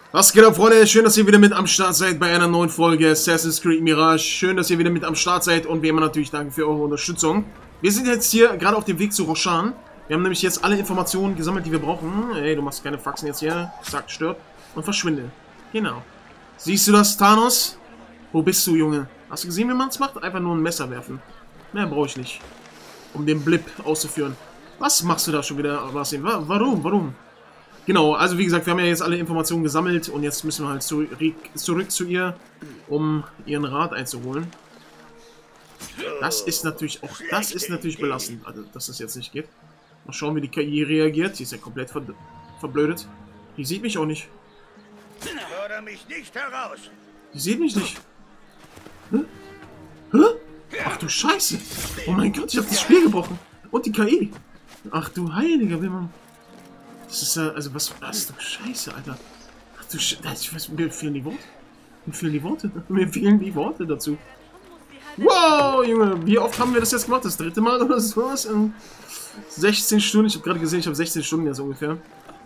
Was geht ab, Freunde? Schön, dass ihr wieder mit am Start seid bei einer neuen Folge Assassin's Creed Mirage. Schön, dass ihr wieder mit am Start seid und wie immer natürlich danke für eure Unterstützung. Wir sind jetzt hier gerade auf dem Weg zu Roshan. Wir haben nämlich jetzt alle Informationen gesammelt, die wir brauchen. Ey, du machst keine Faxen jetzt hier. Zack, stirb und verschwinde. Genau. Siehst du das, Thanos? Wo bist du, Junge? Hast du gesehen, wie man es macht? Einfach nur ein Messer werfen. Mehr brauche ich nicht. Um den Blip auszuführen. Was machst du da schon wieder, Basim? Warum? Genau, also wie gesagt, wir haben ja jetzt alle Informationen gesammelt und jetzt müssen wir halt zurück zu ihr, um ihren Rat einzuholen. Das ist natürlich belastend, also dass das jetzt nicht geht. Mal schauen, wie die KI reagiert. Die ist ja komplett verblödet. Die sieht mich auch nicht. Fordere mich nicht heraus. Die sieht mich nicht. Hä? Ach du Scheiße. Oh mein Gott, ich habe das Spiel gebrochen. Und die KI. Ach du heiliger Wimmel. Das ist ja, also was du Scheiße, Alter. Ach du Scheiße, mir fehlen die Worte. Mir fehlen die Worte dazu. Wow, Junge, wie oft haben wir das jetzt gemacht? Das dritte Mal oder sowas? In 16 Stunden. Ich habe gerade gesehen, ich habe 16 Stunden jetzt ungefähr.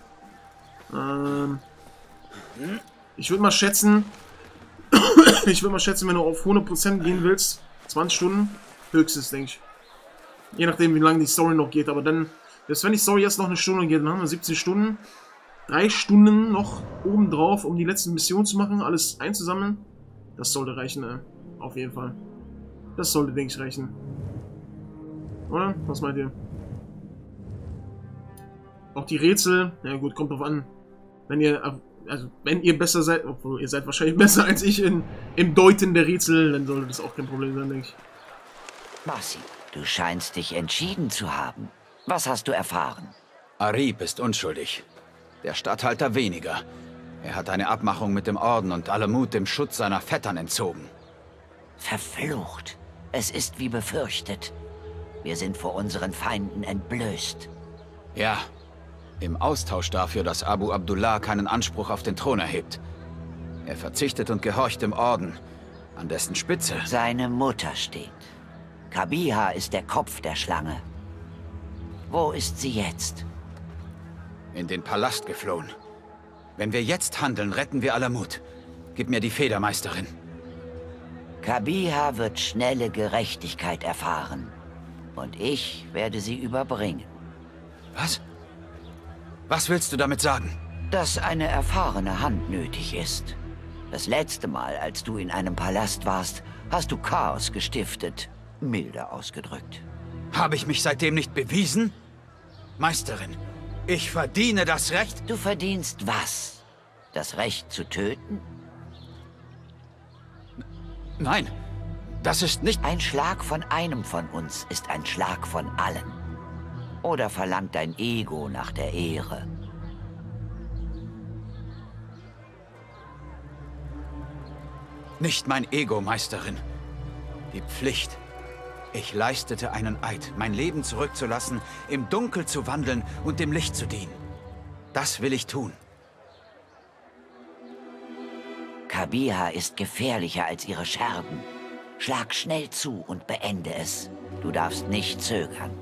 Ich würde mal schätzen, wenn du auf 100% gehen willst, 20 Stunden, höchstes, denke ich. Je nachdem, wie lange die Story noch geht, aber dann, selbst wenn die Story jetzt noch eine Stunde geht, dann haben wir 17 Stunden. 3 Stunden noch obendrauf, um die letzten Missionen zu machen, alles einzusammeln. Das sollte reichen, auf jeden Fall. Das sollte, denke ich, reichen. Oder? Was meint ihr? Auch die Rätsel, na gut, kommt drauf an. Wenn ihr besser seid, obwohl ihr seid wahrscheinlich besser als ich im Deuten der Rätsel, dann sollte das auch kein Problem sein, denke ich. Basim, du scheinst dich entschieden zu haben. Was hast du erfahren? Arib ist unschuldig. Der Statthalter weniger. Er hat eine Abmachung mit dem Orden und Alamut dem Schutz seiner Vettern entzogen. Verflucht. Es ist wie befürchtet. Wir sind vor unseren Feinden entblößt. Ja. Im Austausch dafür, dass Abu Abdullah keinen Anspruch auf den Thron erhebt. Er verzichtet und gehorcht dem Orden, an dessen Spitze seine Mutter steht. Kabiha ist der Kopf der Schlange. Wo ist sie jetzt? In den Palast geflohen. Wenn wir jetzt handeln, retten wir Alamut. Gib mir die Federmeisterin. Kabiha wird schnelle Gerechtigkeit erfahren. Und ich werde sie überbringen. Was? Was willst du damit sagen? Dass eine erfahrene Hand nötig ist. Das letzte Mal, als du in einem Palast warst, hast du Chaos gestiftet. Milde ausgedrückt. Habe ich mich seitdem nicht bewiesen? Meisterin, ich verdiene das Recht... Du verdienst was? Das Recht zu töten? Nein, das ist nicht... Ein Schlag von einem von uns ist ein Schlag von allen. Oder verlangt dein Ego nach der Ehre? Nicht mein Ego, Meisterin. Die Pflicht. Ich leistete einen Eid, mein Leben zurückzulassen, im Dunkel zu wandeln und dem Licht zu dienen. Das will ich tun. Kabiha ist gefährlicher als ihre Scherben. Schlag schnell zu und beende es. Du darfst nicht zögern.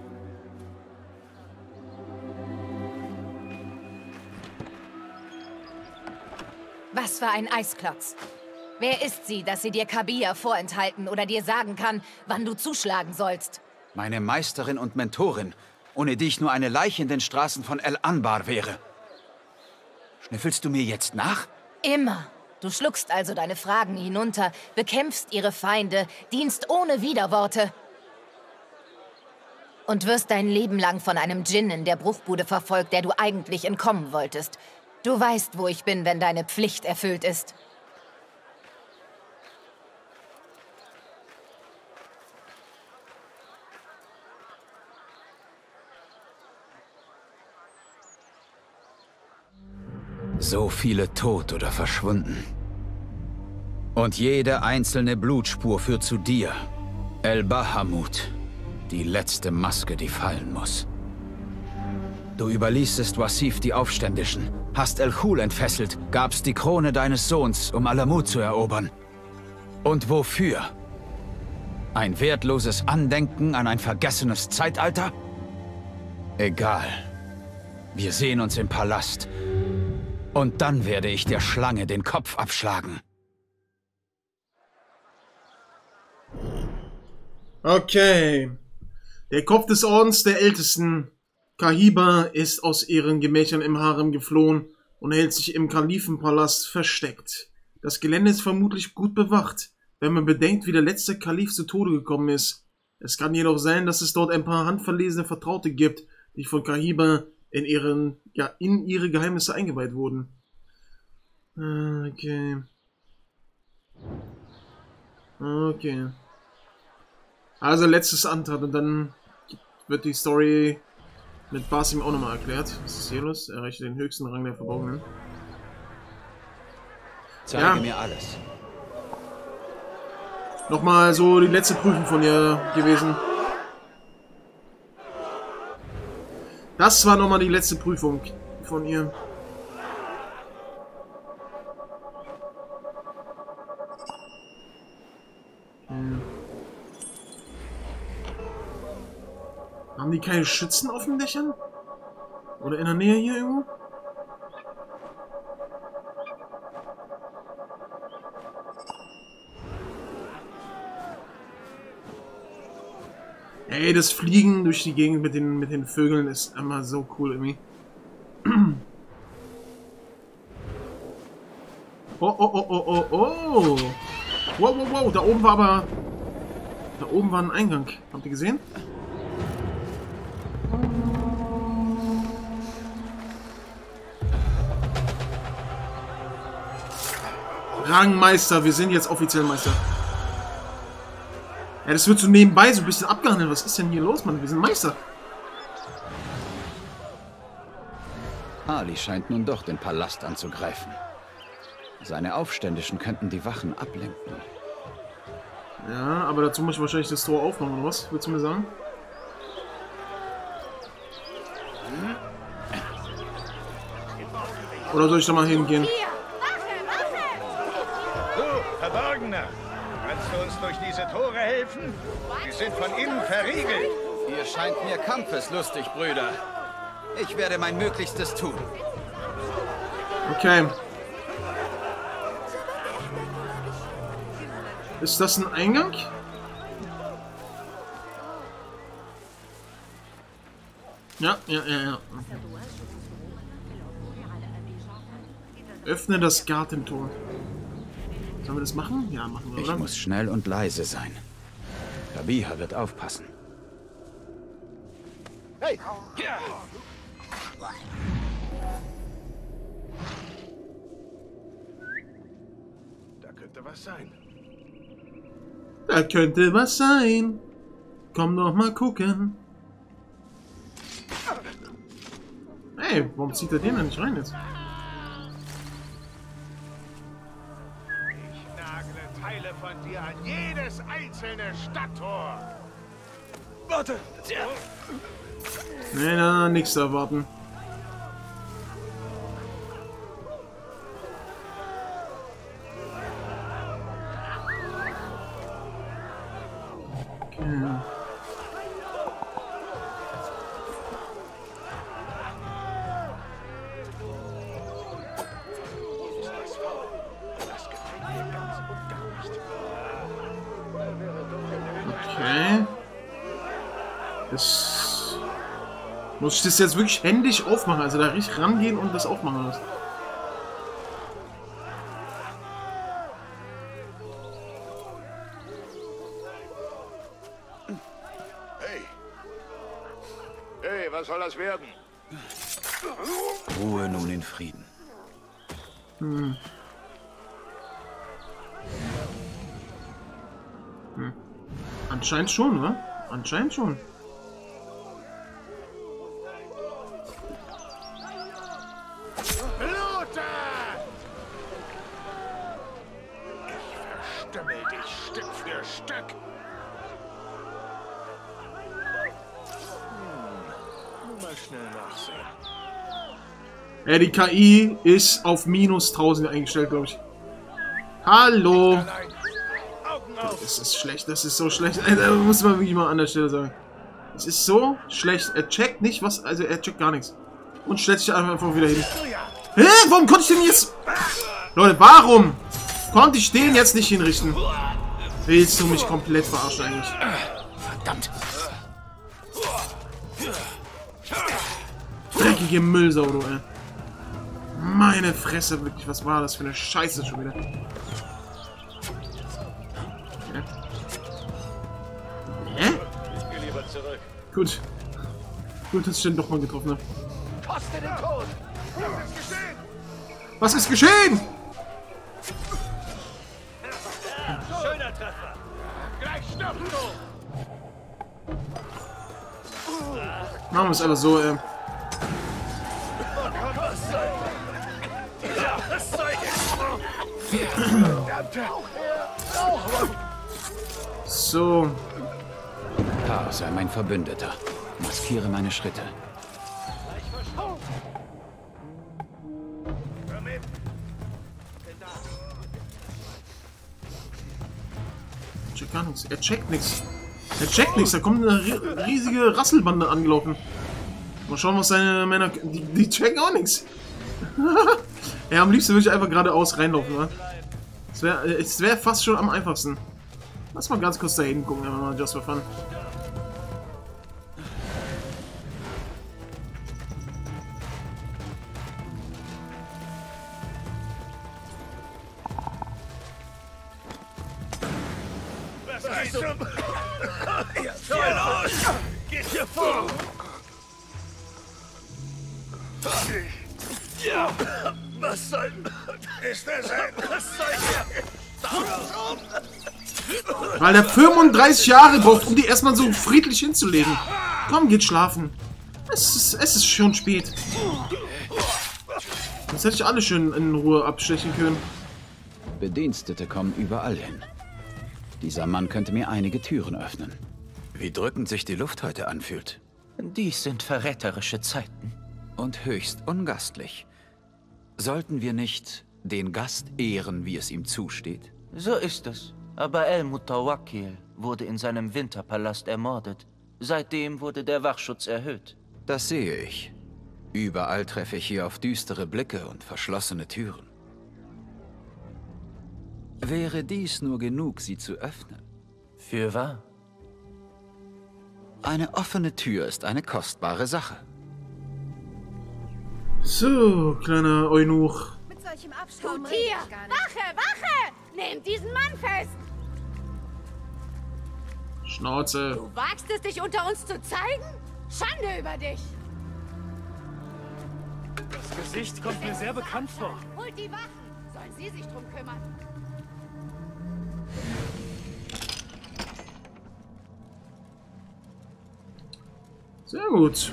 Was für ein Eisklotz. Wer ist sie, dass sie dir Kabiha vorenthalten oder dir sagen kann, wann du zuschlagen sollst? Meine Meisterin und Mentorin, ohne die ich nur eine Leiche in den Straßen von El Anbar wäre. Schnüffelst du mir jetzt nach? Immer. Du schluckst also deine Fragen hinunter, bekämpfst ihre Feinde, dienst ohne Widerworte. Und wirst dein Leben lang von einem Djinn in der Bruchbude verfolgt, der du eigentlich entkommen wolltest. Du weißt, wo ich bin, wenn deine Pflicht erfüllt ist. So viele tot oder verschwunden. Und jede einzelne Blutspur führt zu dir, El Bahamut, die letzte Maske, die fallen muss. Du überließest Wasif die Aufständischen, hast El-Khul entfesselt, gabst die Krone deines Sohns, um Alamut zu erobern. Und wofür? Ein wertloses Andenken an ein vergessenes Zeitalter? Egal. Wir sehen uns im Palast. Und dann werde ich der Schlange den Kopf abschlagen. Okay. Der Kopf des Ordens der Ältesten, Kahiba, ist aus ihren Gemächern im Harem geflohen und hält sich im Kalifenpalast versteckt. Das Gelände ist vermutlich gut bewacht, wenn man bedenkt, wie der letzte Kalif zu Tode gekommen ist. Es kann jedoch sein, dass es dort ein paar handverlesene Vertraute gibt, die von Kahiba in ihre Geheimnisse eingeweiht wurden. Okay. Okay. Also letztes Antrag und dann wird die Story mit Basim auch nochmal erklärt. Was ist hier los? Er erreichte den höchsten Rang der Verborgenen. Zeige mir alles. Nochmal so die letzte Prüfung von ihr gewesen. Das war nochmal die letzte Prüfung von ihr. Haben die keine Schützen auf den Dächern? Oder in der Nähe hier irgendwo? Ey, das Fliegen durch die Gegend mit den Vögeln ist immer so cool irgendwie. Oh, oh, oh, oh, oh, oh. Wow, wow, wow. Da oben war ein Eingang. Habt ihr gesehen? Rangmeister, wir sind jetzt offiziell Meister. Ja, das wird so nebenbei so ein bisschen abgehandelt. Was ist denn hier los, Mann? Wir sind Meister. Ali scheint nun doch den Palast anzugreifen. Seine Aufständischen könnten die Wachen ablenken. Ja, aber dazu muss ich wahrscheinlich das Tor aufmachen, oder was? Willst du mir sagen? Oder soll ich da mal hingehen? Du, Verborgener! Kannst du uns durch diese Tore helfen? Sie sind von innen verriegelt. Ihr scheint mir kampfeslustig, Brüder. Ich werde mein Möglichstes tun. Okay. Ist das ein Eingang? Ja. Öffne das Gartentor. Sollen wir das machen? Ja, machen wir, oder? Ich muss schnell und leise sein. Kabiha wird aufpassen. Hey! Da könnte was sein. Da könnte was sein. Komm doch mal gucken. Hey, warum zieht er den da nicht rein jetzt? Ich nagle Teile von dir an jedes einzelne Stadttor. Warte! Nee, na, nichts erwarten. Okay. Okay. Das... Muss ich das jetzt wirklich händisch aufmachen? Also da richtig rangehen und das aufmachen lassen. Hey! Hey, was soll das werden? Ruhe nun in Frieden. Anscheinend schon, ne? Anscheinend schon. Blute! Ich verstümmel dich Stück für Stück. Nur mal schnell nachsehen. Ja, die KI ist auf minus 1000 eingestellt, glaube ich. Hallo! Allein. Augen auf! Das ist schlecht, das ist so schlecht. Da muss man wirklich mal an der Stelle sagen. Es ist so schlecht. Er checkt nicht, was. Also, er checkt gar nichts. Und stellt sich einfach wieder hin. Ja. Hä? Warum konnte ich den jetzt... Leute, warum konnte ich den jetzt nicht hinrichten? Willst du mich komplett verarschen eigentlich? Verdammt. Dreckige Müllsau, du, ey. Meine Fresse, wirklich. Was war das für eine Scheiße schon wieder? Hä? Ich gehe lieber zurück. Gut. Gut, dass ich den doch mal getroffen habe. Koste den Tod! Was ist geschehen? Was ist geschehen? Schöner Treffer! Gleich stirbst du! Machen wir es einfach so, So. Chaos sei mein Verbündeter. Maskiere meine Schritte. Checkt gar nichts. Er checkt nichts. Er checkt nichts. Da kommt eine riesige Rasselbande angelaufen. Mal schauen, was seine Männer... Die checken auch nichts. Ja, am liebsten würde ich einfach geradeaus reinlaufen, ne? Es wär fast schon am einfachsten. Lass mal ganz kurz da hinten gucken, einfach mal just for fun. Was ist zum... Hier los! Geht hier vor! Ja! Was soll... Ist das ein... Was soll hier... Weil der 35 Jahre braucht, um die erstmal so friedlich hinzulegen. Komm, geht schlafen. Es ist schon spät. Das hätte ich alle schön in Ruhe abstechen können. Bedienstete kommen überall hin. Dieser Mann könnte mir einige Türen öffnen. Wie drückend sich die Luft heute anfühlt. Dies sind verräterische Zeiten. Und höchst ungastlich. Sollten wir nicht den Gast ehren, wie es ihm zusteht? So ist es. Aber El-Mutawakkil wurde in seinem Winterpalast ermordet. Seitdem wurde der Wachschutz erhöht. Das sehe ich. Überall treffe ich hier auf düstere Blicke und verschlossene Türen. Wäre dies nur genug, sie zu öffnen? Fürwahr? Eine offene Tür ist eine kostbare Sache. So, kleiner Eunuch. Mit solchem Abschaum Gut rede hier! ich gar nicht. Wache! Wache! Nehmt diesen Mann fest! Schnauze. Du wagst es, dich unter uns zu zeigen? Schande über dich! Das Gesicht kommt mir sehr bekannt vor. Holt die Wachen! Sollen sie sich drum kümmern? Sehr gut.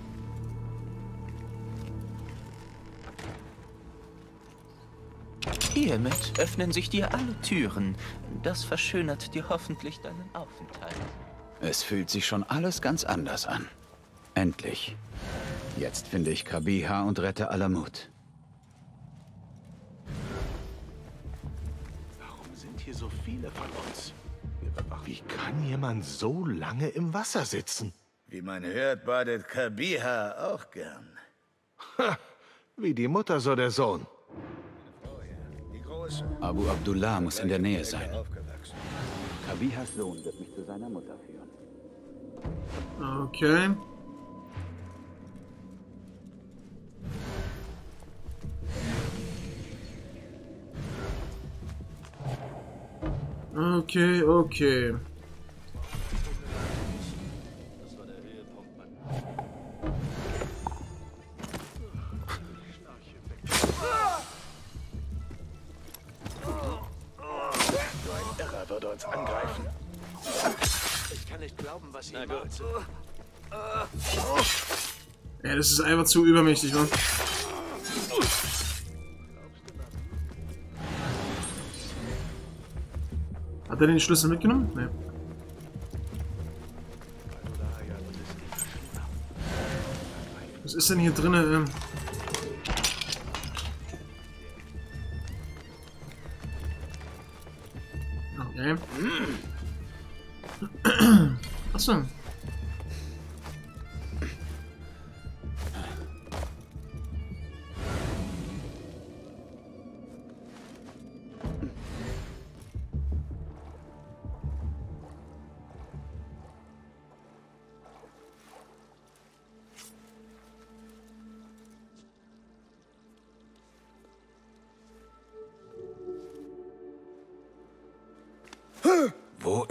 Hiermit öffnen sich dir alle Türen. Das verschönert dir hoffentlich deinen Aufenthalt. Es fühlt sich schon alles ganz anders an. Endlich. Jetzt finde ich Kabiha und rette Alamut. Warum sind hier so viele von uns? Wie kann jemand so lange im Wasser sitzen? Wie man hört, badet Kabiha auch gern. Ha, wie die Mutter, so der Sohn. Die Große. Abu Abdullah muss in der Nähe sein. Aufgewachsen. Kabihas Sohn wird mich zu seiner Mutter führen. Okay. Okay, okay. Er würde uns angreifen. Ich kann nicht glauben, was ihm macht. Ja, das ist einfach zu übermächtig, Mann. Hat er den Schlüssel mitgenommen? Nee. Was ist denn hier drin? Okay. Achso.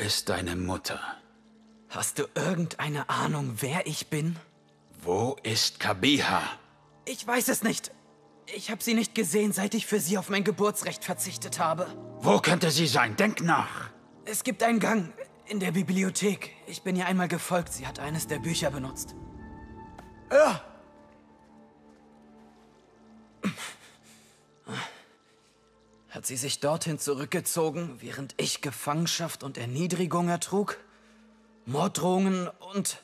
ist deine Mutter? Hast du irgendeine Ahnung, wer ich bin? Wo ist Kabiha? Ich weiß es nicht. Ich habe sie nicht gesehen, seit ich für sie auf mein Geburtsrecht verzichtet habe. Wo könnte sie sein? Denk nach. Es gibt einen Gang in der Bibliothek. Ich bin ihr einmal gefolgt. Sie hat eines der Bücher benutzt. Hat sie sich dorthin zurückgezogen, während ich Gefangenschaft und Erniedrigung ertrug? Morddrohungen und...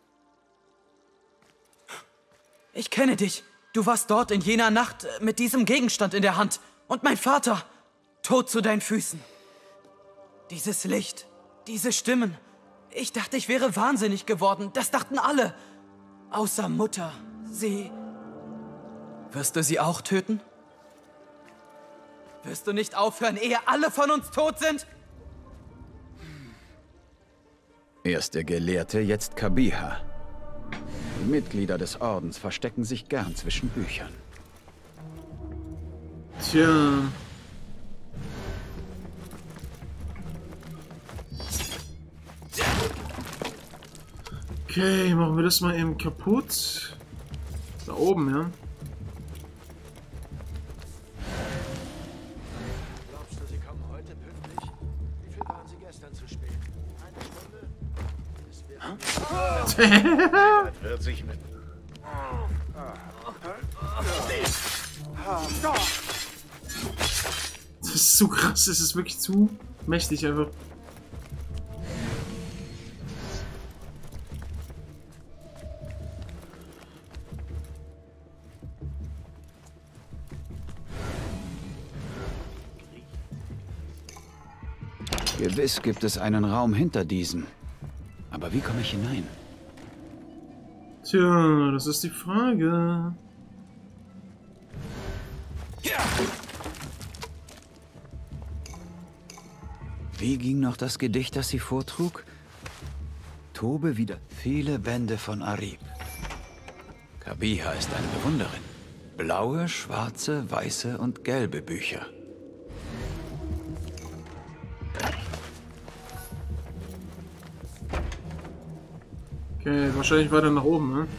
Ich kenne dich. Du warst dort in jener Nacht mit diesem Gegenstand in der Hand. Und mein Vater, tot zu deinen Füßen. Dieses Licht, diese Stimmen. Ich dachte, ich wäre wahnsinnig geworden. Das dachten alle. Außer Mutter. Sie... Wirst du sie auch töten? Wirst du nicht aufhören, ehe alle von uns tot sind? Erst der Gelehrte, jetzt Kabiha. Die Mitglieder des Ordens verstecken sich gern zwischen Büchern. Tja. Okay, machen wir das mal eben kaputt. Da oben, ja. Glaubst du, sie kommen heute pünktlich? Wie viel waren sie gestern zu spät? Eine Stunde? Das wird sich mit... Das ist zu krass, das ist wirklich zu mächtig einfach. Gewiss gibt es einen Raum hinter diesem. Aber wie komme ich hinein? Tja, das ist die Frage. Wie ging noch das Gedicht, das sie vortrug? Tobe wieder viele Bände von Arib. Kabiha ist eine Bewunderin. Blaue, schwarze, weiße und gelbe Bücher. Okay, wahrscheinlich weiter nach oben, ne?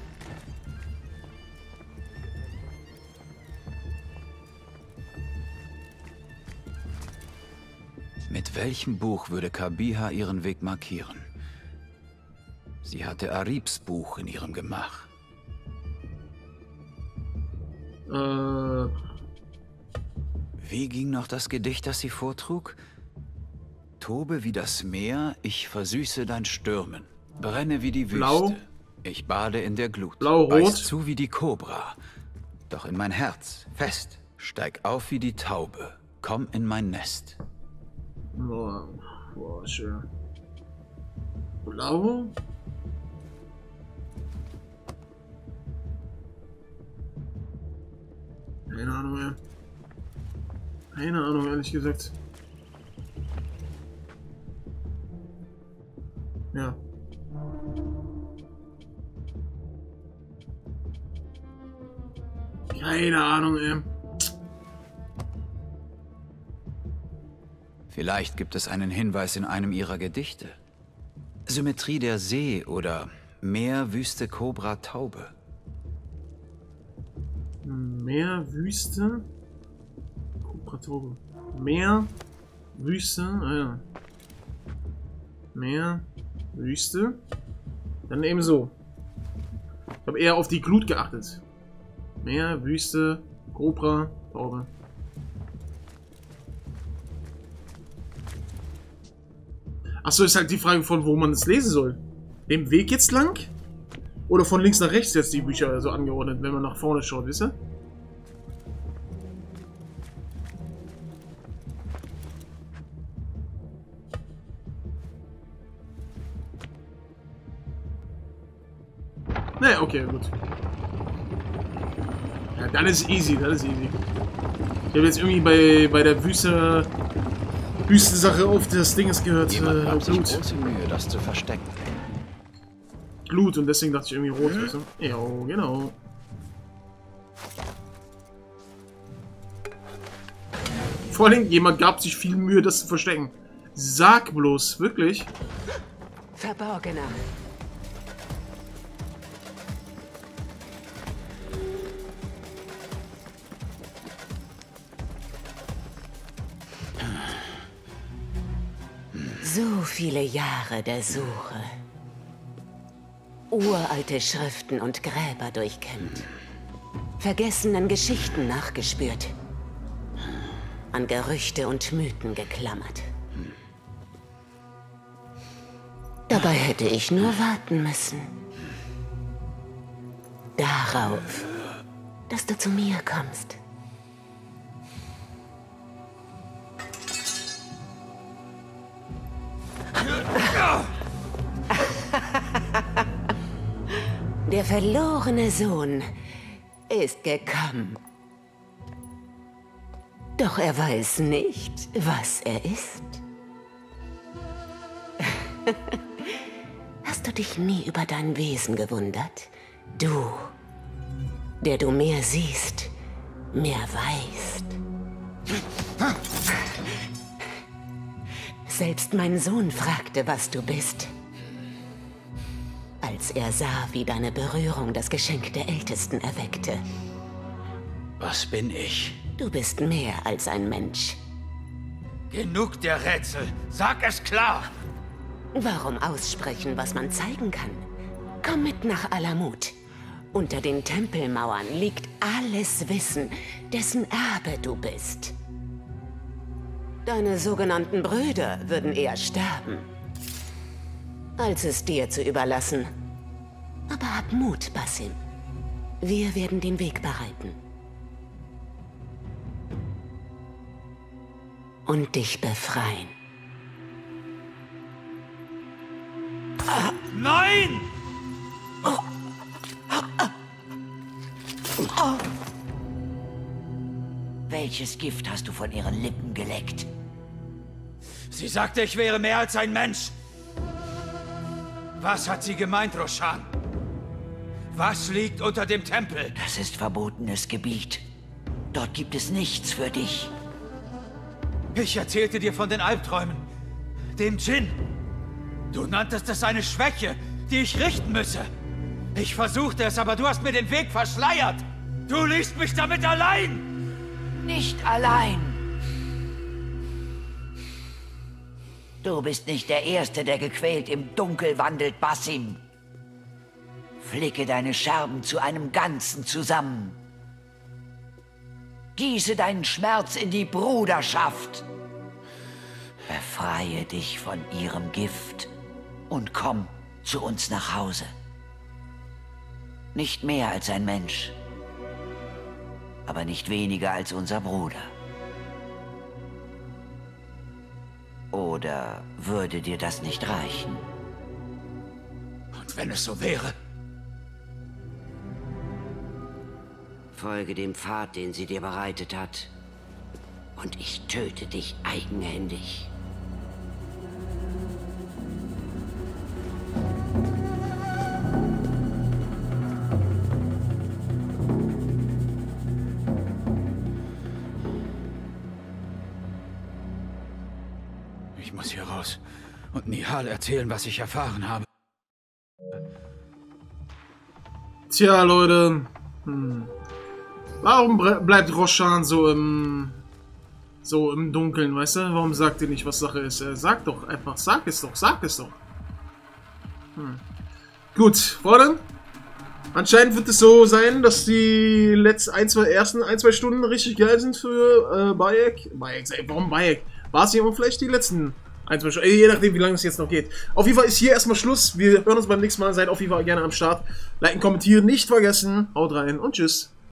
Mit welchem Buch würde Kabiha ihren Weg markieren? Sie hatte Aribs Buch in ihrem Gemach. Wie ging noch das Gedicht, das sie vortrug? Tobe wie das Meer, ich versüße dein Stürmen. Brenne wie die Wüste. Blau. Ich bade in der Glut. Blau-rot. Beiß zu wie die Kobra. Doch in mein Herz, fest, steig auf wie die Taube. Komm in mein Nest. Boah, schön. Blau? Keine Ahnung mehr. Keine Ahnung, ehrlich gesagt. Ja. Keine Ahnung, ey. Vielleicht gibt es einen Hinweis in einem ihrer Gedichte. Symmetrie der See oder Meer, Wüste, Kobra, Taube. Meer, Wüste. Kobra, Taube. Meer, Wüste. Ah ja. Meer, Wüste. Dann eben so. Ich habe eher auf die Glut geachtet. Meer, Wüste, Kobra, Taube. Achso, ist halt die Frage von, wo man es lesen soll. Dem Weg jetzt lang? Oder von links nach rechts jetzt die Bücher so angeordnet, wenn man nach vorne schaut, wisst ihr? Naja, okay, gut. Ja, dann ist easy, das ist easy. Ich habe jetzt irgendwie bei der Wüstensache auf das Ding gehört. Jemand gab sich Blut. große Mühe, das zu verstecken. Glut und deswegen dachte ich irgendwie rot, weißt du? Ja, genau. Vor allem, jemand gab sich viel Mühe, das zu verstecken. Sag bloß, wirklich? Verborgener. So viele Jahre der Suche. Uralte Schriften und Gräber durchkämmt. Vergessenen Geschichten nachgespürt. An Gerüchte und Mythen geklammert. Dabei hätte ich nur warten müssen. Darauf, dass du zu mir kommst. Der verlorene Sohn ist gekommen. Doch er weiß nicht, was er ist. Hast du dich nie über dein Wesen gewundert? Du, der du mehr siehst, mehr weißt. Selbst mein Sohn fragte, was du bist. Als er sah, wie deine Berührung das Geschenk der Ältesten erweckte. Was bin ich? Du bist mehr als ein Mensch. Genug der Rätsel. Sag es klar. Warum aussprechen, was man zeigen kann? Komm mit nach Alamut. Unter den Tempelmauern liegt alles Wissen, dessen Erbe du bist. Deine sogenannten Brüder würden eher sterben, als es dir zu überlassen. Aber hab Mut, Basim. Wir werden den Weg bereiten. Und dich befreien. Nein! Welches Gift hast du von ihren Lippen geleckt? Sie sagte, ich wäre mehr als ein Mensch. Was hat sie gemeint, Roshan? Was liegt unter dem Tempel? Das ist verbotenes Gebiet. Dort gibt es nichts für dich. Ich erzählte dir von den Albträumen. Dem Djinn. Du nanntest es eine Schwäche, die ich richten müsse. Ich versuchte es, aber du hast mir den Weg verschleiert. Du ließt mich damit allein. Nicht allein. Du bist nicht der Erste, der gequält im Dunkel wandelt, Basim. Flicke deine Scherben zu einem Ganzen zusammen. Gieße deinen Schmerz in die Bruderschaft. Befreie dich von ihrem Gift und komm zu uns nach Hause. Nicht mehr als ein Mensch, aber nicht weniger als unser Bruder. Oder würde dir das nicht reichen? Und wenn es so wäre? Folge dem Pfad, den sie dir bereitet hat. Und ich töte dich eigenhändig. Ich muss hier raus und Nihal erzählen, was ich erfahren habe. Tja, Leute. Warum bleibt Roshan so im Dunkeln, weißt du? Warum sagt ihr nicht, was Sache ist? Sag doch einfach, sag es doch. Gut, Freunde. Anscheinend wird es so sein, dass die ersten ein, zwei Stunden richtig geil sind für Bayek. Warum Bayek? Basim und vielleicht die letzten ein, zwei Stunden. Je nachdem, wie lange es jetzt noch geht. Auf jeden Fall ist hier erstmal Schluss. Wir hören uns beim nächsten Mal. Seid auf jeden Fall gerne am Start. Liken, kommentieren, nicht vergessen. Haut rein und tschüss.